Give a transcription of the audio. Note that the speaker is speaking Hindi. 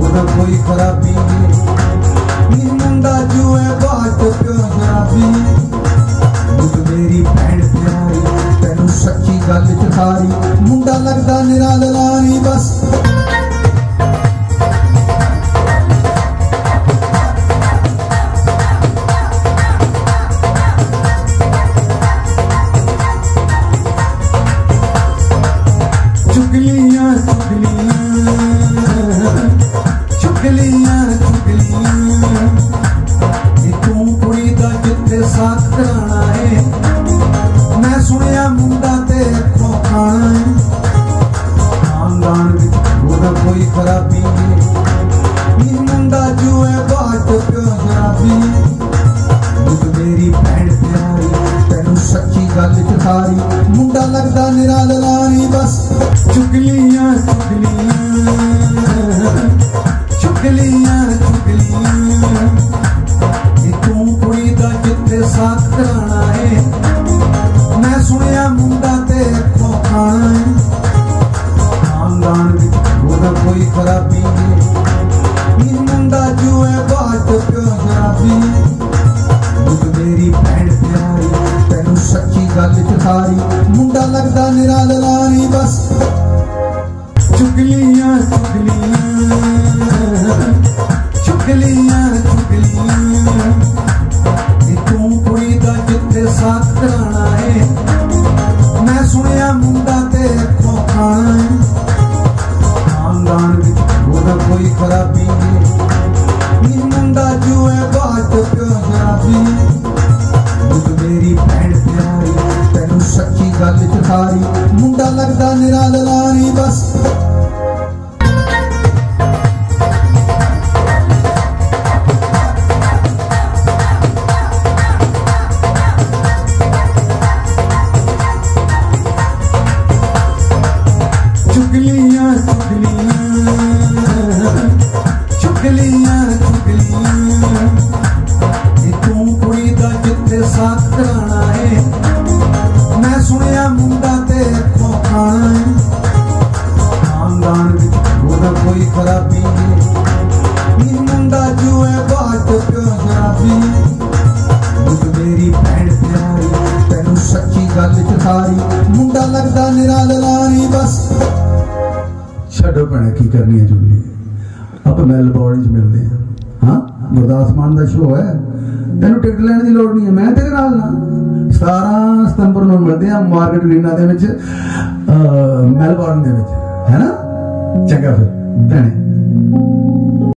ओदा कोई खराबी नी मुंडा जुए बाट प्यो शराबी मुझ मेरी भैन प्यारी तेनू सच्ची गल च सारी मुंडा लगदा निरा ललानी बस चुगलियां चुगलियां चुगलियां तू कुड़ी दा जिथे साथ कराना है मैं सुनिया मुंडा ते अखों खाना है खानदान विच ओदा कोई खराबी नी मुंडा जुए बाट प्यो शराबी मुझ मेरी भैन प्यारी तेनू सच्ची गल च सारी मुंडा लगदा निरा ललानी बस चुगलियां चुगलियां चुगलियां चुगलियां तू कुड़ी दा जिथे साथ कराना है मैं सुनिया मुंडा ते अखों खाना है खानदान विच ओदा कोई खराबी नी मुंडा जुए बाट प्यो शराबी मुझ मेरी भैन प्यारी तेनू सच्ची गल च सारी मुंडा लगदा निरा ललानी बस चुगलियां चुगलियां चुगलियां चुगलियां तू कुड़ी दा जिथे साथ कराना है मैं सुनिया मुंडा ते अखों खाना है खानदान विच ओदा कोई खराबी नी मुंडा जुए बाट प्यो शराबी मुझ मेरी भैन प्यारी तेनू सच्ची गल च सारी मुंडा लगदा निरा ललानी बस चुगलियां चुगलियां चुगलियां चुगलियां तू कुड़ी दा जिथे साथ कराना है मैं सुनिया मुंडा ते अखों खाना है खानदान विच ओदा कोई खराबी नी मुंडा जुए बाट प्यो शराबी मुझ मेरी भैन प्यारी तेनू सच्ची गल च सारी मुंडा लगदा निरा ललानी बस छो भैने की करनी है जुगली आप मेलबोर्न मिलते हैं हाँ गुरदास मान का शो है तेन टिकट लेने की लोड़ नहीं है मैं तेरे नाल ना 17 सितंबर को मिलते हैं मार्केट रीना मेलबोर्न है ना चंगा फिर भैने